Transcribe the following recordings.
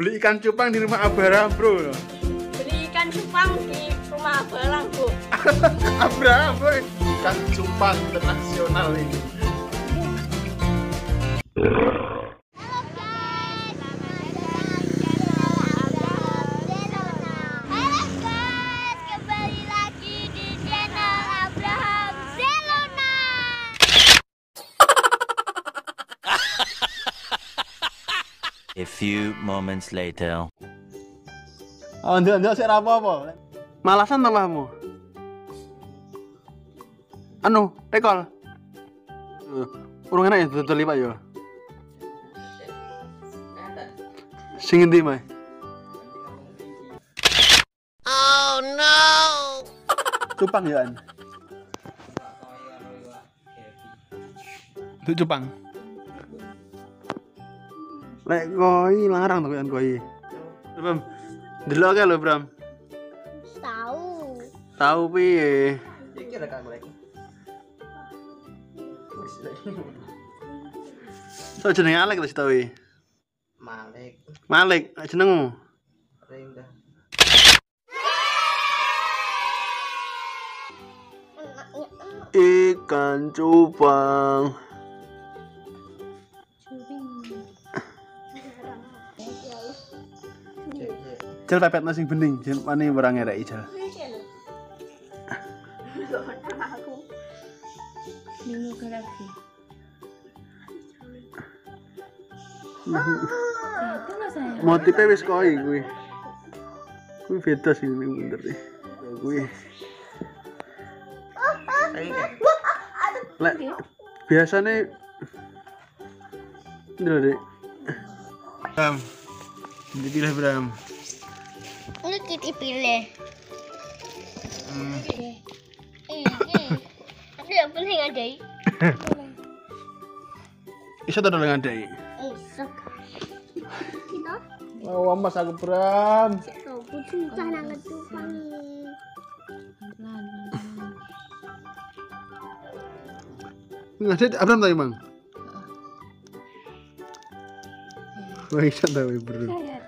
Beli ikan cupang di rumah Abraham, bro. Beli ikan cupang di rumah Abraham, Bu. Abraham, boy. Ikan cupang internasional ini. A few moments later. Oh, ndelok sik ra apa-apa. Malasan tambahmu. Anu, rekol. Urung enak ya dodol Pak yo. Sing endi, Mas? Oh no. Cupang ya, An. Itu cupang. Lek koi larang to kan koi. Bram. Delok ae lho, Bram. Tahu. Tahu piye? Iki ada kan mereka. So jenenge Alek wis tau iki. Malik. Malik, jenengmu. Udah. Ikan cupang. Jel pepet nasi bening, jen wani ora ngereki jel. Motifnya wis koi kuwi. Kuwi beda sih bener iki. Kuwi. Lek biasane ndelok Dik. Bram. Dipilih Bram. Ini kita pilih. Tapi yang penting ada. Iso to dengan Dek. Iso. Kita. Oh, mas aku Bram. Kau pun susah nang cupang. Ngadek Abram tadi, Mang. Wah, iso ta we, Bro.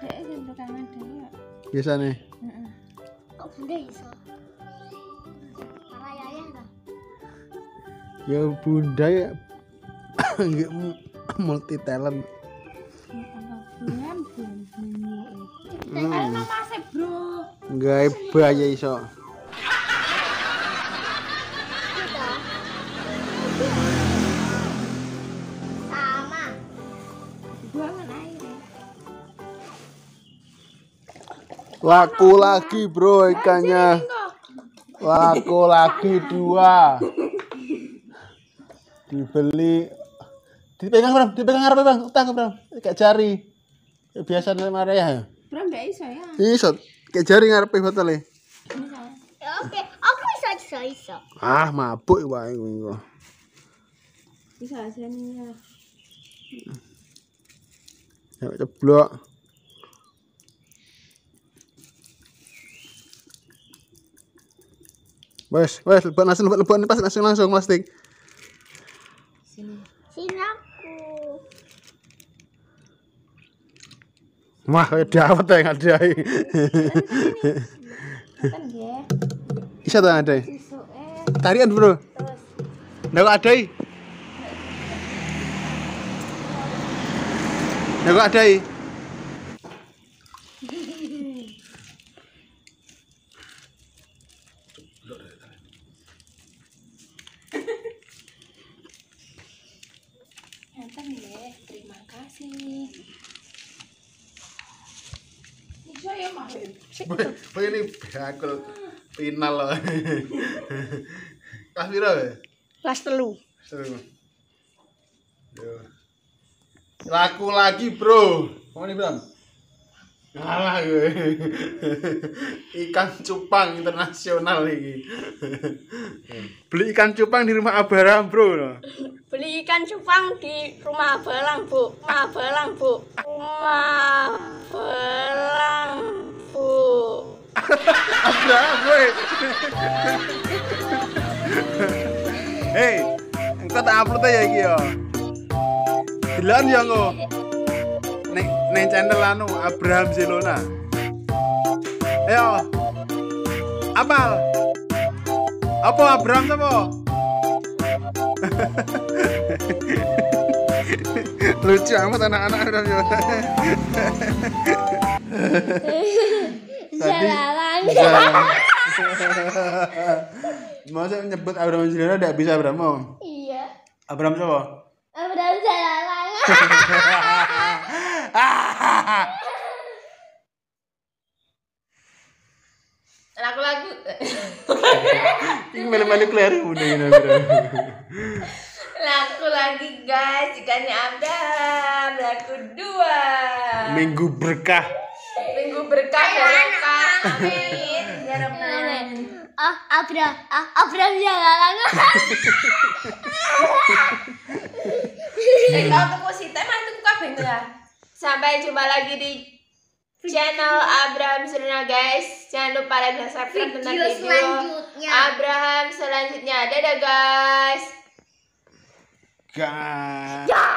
Biasane. Kok bunda iso? Para yayah ta? Ya bunda ya nggak multi talent. Nggak bahaya iso. Sama. Laku lagi bro ikannya. Laku lagi 2. Dibeli. Dipegang Bram, dipegang ngarep Bang, utang Bram. Kayak jari. Biasa nek mare ya. Bram ndak iso ya. Iso, kayak jari ngarepe botole. Ya oke, aku iso. Ah, mabuk wae kuwi. Bisa asane ya. Ya ceblok. Wes, lebon pas langsung plastik. Sini. Sini aku. Wah, kayak dawet ya ngadai. Kan nggih. Bisa ta ngadai? Sesuk Tarian, Bro. terus Ndak kok adai. Ndak kok adai. enten nggih. Terima kasih. Iso ya, Mas. Boy ini bakul final loh. Kelas piro ya? Kelas 3. Seru. Yo. Laku lagi, Bro. Mau nih, Bram? Ngalah gue. Ikan cupang internasional ini. Beli ikan cupang di rumah Abraham, Bro. Beli ikan cupang di rumah Abraham, Bu. Rumah Abraham, Bu. Abraham, boy. Hei, engkau tak upload ya iki yo. Dilan ya engko. Nek neng channel anu Abraham Zelona. Ayo. Apal. Apa Abraham apa? Lucu amat anak-anak Abraham Zelona. Jalalan. Masa nyebut Abraham Zelona tidak bisa Abraham? Iya. Abraham siapa? Abraham jalalan. Lagu-lagu. Ini melu-melu kelar udah ini Abraham. Lagu lagi guys, ikannya Abraham. Lagu 2. Minggu berkah. Minggu berkah barokah. Amin. Ya Rabbal. Abraham jalalan. Kalau tuku sita mah tuku kabeh ya. Sampai jumpa lagi di channel Abraham Zelona guys. Jangan lupa like dan subscribe tentang video selanjutnya. Abraham selanjutnya. Dadah guys. Gak.